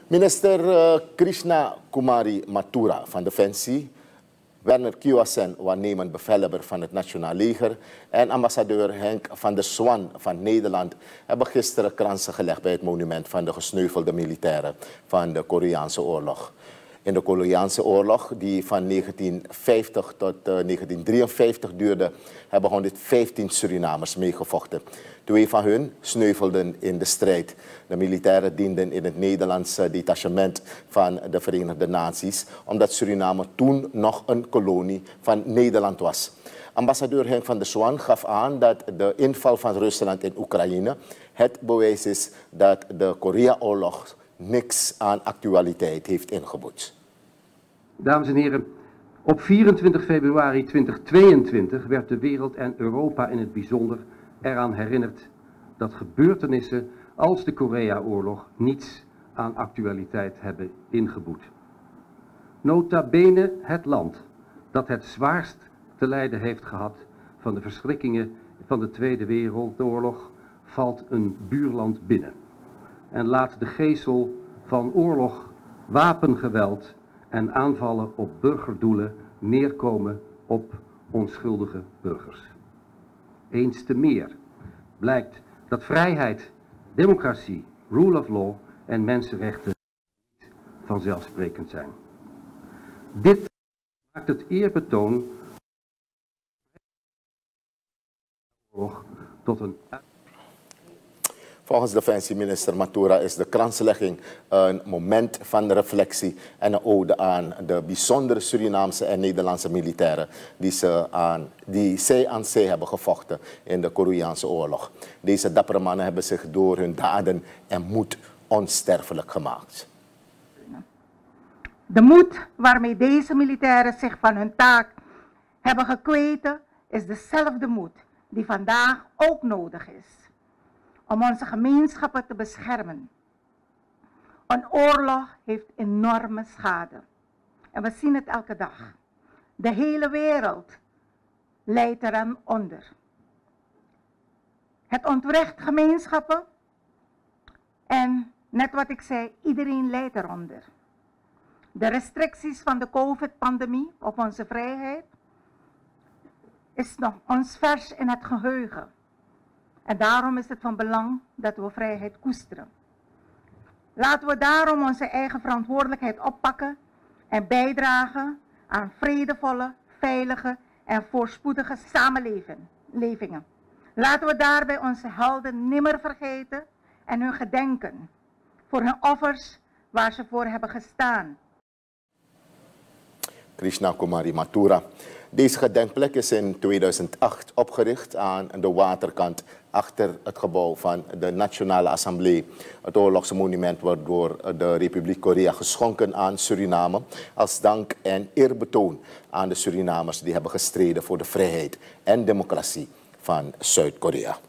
Minister Krishna Kumari Mathura van Defensie, Werner Kuasen, waarnemend bevelhebber van het Nationaal Leger, en ambassadeur Henk van der Swan van Nederland hebben gisteren kransen gelegd bij het monument van de gesneuvelde militairen van de Koreaanse oorlog. In de Koreaanse oorlog, die van 1950 tot 1953 duurde, hebben 115 Surinamers meegevochten. 2 van hun sneuvelden in de strijd. De militairen dienden in het Nederlandse detachement van de Verenigde Naties, omdat Suriname toen nog een kolonie van Nederland was. Ambassadeur Henk van der Swan gaf aan dat de inval van Rusland in Oekraïne het bewijs is dat de Korea-oorlog niks aan actualiteit heeft ingeboet. Dames en heren, op 24 februari 2022 werd de wereld en Europa in het bijzonder eraan herinnerd dat gebeurtenissen als de Korea-oorlog niets aan actualiteit hebben ingeboet. Nota bene het land dat het zwaarst te lijden heeft gehad van de verschrikkingen van de Tweede Wereldoorlog valt een buurland binnen en laat de geesel van oorlog, wapengeweld en aanvallen op burgerdoelen neerkomen op onschuldige burgers. Eens te meer blijkt dat vrijheid, democratie, rule of law en mensenrechten niet vanzelfsprekend zijn. Dit maakt het eerbetoon tot een... Volgens Defensieminister Mathura is de kranslegging een moment van reflectie en een ode aan de bijzondere Surinaamse en Nederlandse militairen die zij aan zee hebben gevochten in de Koreaanse oorlog. Deze dappere mannen hebben zich door hun daden en moed onsterfelijk gemaakt. De moed waarmee deze militairen zich van hun taak hebben gekweten is dezelfde moed die vandaag ook nodig is om onze gemeenschappen te beschermen. Een oorlog heeft enorme schade. En we zien het elke dag. De hele wereld lijdt eraan onder. Het ontwricht gemeenschappen. En net wat ik zei, iedereen lijdt eronder. De restricties van de COVID-pandemie op onze vrijheid is nog ons vers in het geheugen. En daarom is het van belang dat we vrijheid koesteren. Laten we daarom onze eigen verantwoordelijkheid oppakken en bijdragen aan vredevolle, veilige en voorspoedige samenlevingen. Laten we daarbij onze helden nimmer vergeten en hun gedenken voor hun offers waar ze voor hebben gestaan. Krishna Kumari Mathura. Deze gedenkplek is in 2008 opgericht aan de waterkant achter het gebouw van de Nationale Assemblée. Het oorlogsmonument wordt door de Republiek Korea geschonken aan Suriname als dank en eerbetoon aan de Surinamers die hebben gestreden voor de vrijheid en democratie van Zuid-Korea.